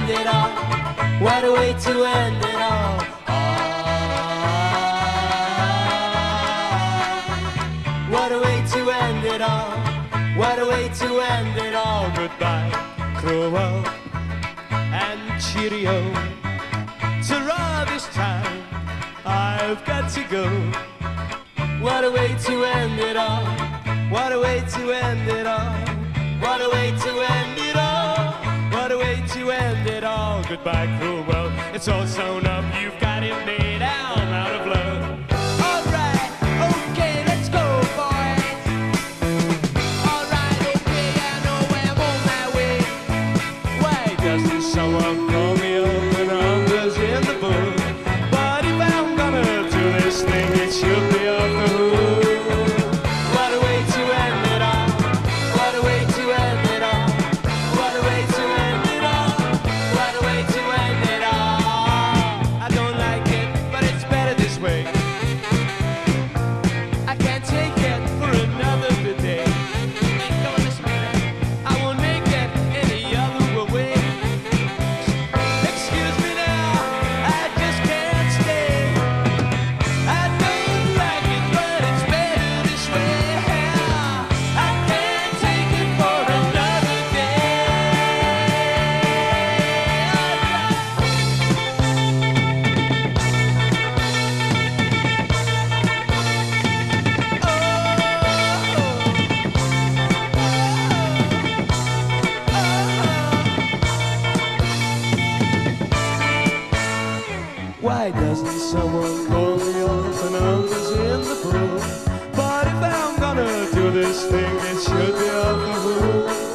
end it all. What a way to end it all. What a way to end it all. What a way to end it all. Goodbye, cruel and cheerio. To this time, I've got to go. What a way to end it all. What a way to end it all. What a way to end it all. What a way to end it all. Goodbye, cruel world. It's all sewn up. You've got it made out. I'm out of love. All right, okay, let's go, boys. All right, okay, I know I'm on my way. Why doesn't someone call me up when I'm in the book? But if I'm gonna do this thing, it should be off the hook. What a way to end it all. What a way to end it all. What a way to end it all. What a way to end it all. I don't like it, but it's better this way. I can't take it for another day. I won't make it any other way. Excuse me now, I just can't stay. I don't like it, but it's better this way. I can't take it for another Why doesn't someone call me up and I'm in the pool? But if I'm gonna do this thing, it should be off the hook.